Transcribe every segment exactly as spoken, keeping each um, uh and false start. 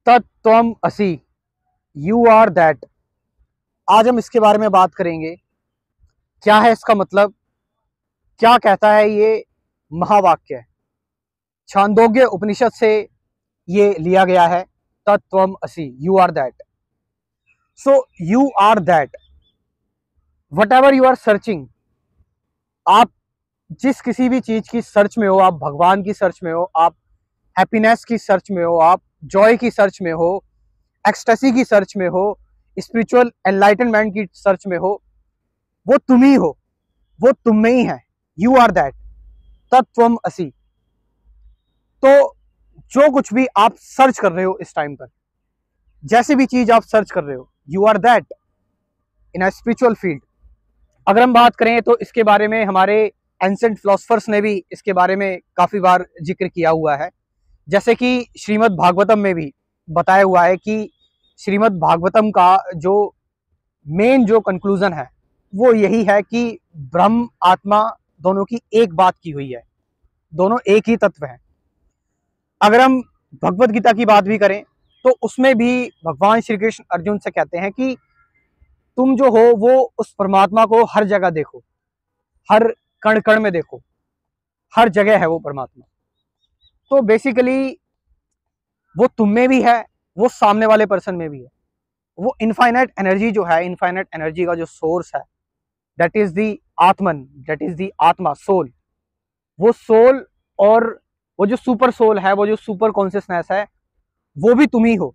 तत्त्वम असि, you are that. आज हम इसके बारे में बात करेंगे। क्या है इसका मतलब, क्या कहता है ये महावाक्य। छांदोग्य उपनिषद से ये लिया गया है। तत्त्वम असि, you are that. So you are that, whatever you are searching. आप जिस किसी भी चीज की सर्च में हो, आप भगवान की सर्च में हो, आप हैप्पीनेस की सर्च में हो, आप जॉय की सर्च में हो, एक्सटेसी की सर्च में हो, स्पिरिचुअल एनलाइटनमेंट की सर्च में हो, वो तुम ही हो, वो तुम में ही है। यू आर दैट, तत्त्वम असि। तो जो कुछ भी आप सर्च कर रहे हो इस टाइम पर, जैसे भी चीज आप सर्च कर रहे हो, you are that in a spiritual field. अगर हम बात करें तो इसके बारे में हमारे एंसेंट फिलोसफर्स ने भी इसके बारे में काफी बार जिक्र किया हुआ है। जैसे कि श्रीमद् भागवतम में भी बताया हुआ है कि श्रीमद् भागवतम का जो मेन जो कंक्लूजन है वो यही है कि ब्रह्म आत्मा दोनों की एक बात की हुई है, दोनों एक ही तत्व है। अगर हम भगवत गीता की बात भी करें तो उसमें भी भगवान श्री कृष्ण अर्जुन से कहते हैं कि तुम जो हो वो उस परमात्मा को हर जगह देखो, हर कण कण में देखो, हर जगह है वो परमात्मा। तो बेसिकली वो तुम में भी है, वो सामने वाले पर्सन में भी है। वो इनफाइनाइट एनर्जी जो है, इनफाइनाइट एनर्जी का जो सोर्स है, that is the Atman, that is the आत्मा, सोल। वो सोल और वो जो सुपर सोल है, वो जो सुपर कॉन्शियसनेस है, वो भी तुम ही हो।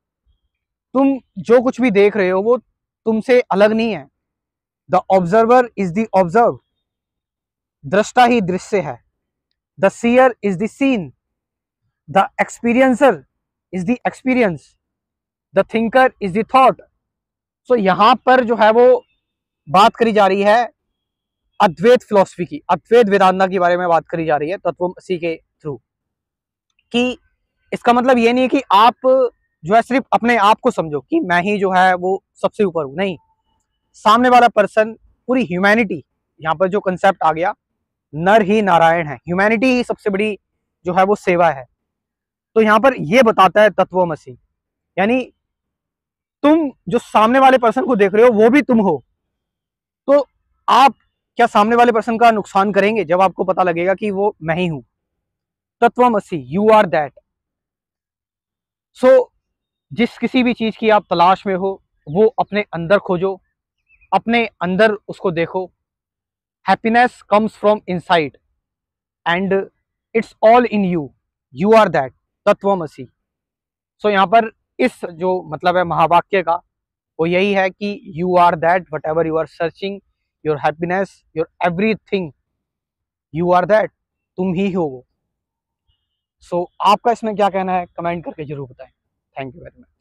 तुम जो कुछ भी देख रहे हो वो तुमसे अलग नहीं है। The observer is the observe, दृष्टा ही दृश्य है। The seer is the seen, the experiencer is the experience, the thinker is the thought. So यहां पर जो है वो बात करी जा रही है अद्वैत फिलॉसफी की, अद्वैत वेदांता के बारे में बात करी जा रही है तत्वमसी के थ्रू। कि इसका मतलब ये नहीं है कि आप जो है सिर्फ अपने आप को समझो कि मैं ही जो है वो सबसे ऊपर हूं। नहीं, सामने वाला पर्सन, पूरी ह्यूमैनिटी, यहाँ पर जो कंसेप्ट आ गया, नर ही नारायण है, ह्यूमैनिटी ही सबसे बड़ी जो है वो सेवा है। तो यहाँ पर ये बताता है तत्वमसी, यानी तुम जो सामने वाले पर्सन को देख रहे हो वो भी तुम हो। तो आप क्या सामने वाले पर्सन का नुकसान करेंगे जब आपको पता लगेगा कि वो मैं ही हूं। तत्वमसी, यू आर दैट। सो जिस किसी भी चीज की आप तलाश में हो वो अपने अंदर खोजो, अपने अंदर उसको देखो। Happiness comes from inside and it's all in you, you are that, तत्वमसी। सो यहाँ पर इस जो मतलब है महावाक्य का, वो यही है कि you are that, whatever you are searching, your happiness, your everything, you are that, तुम ही हो वो। सो so, आपका इसमें क्या कहना है, कमेंट करके जरूर बताएं। Thank you very much.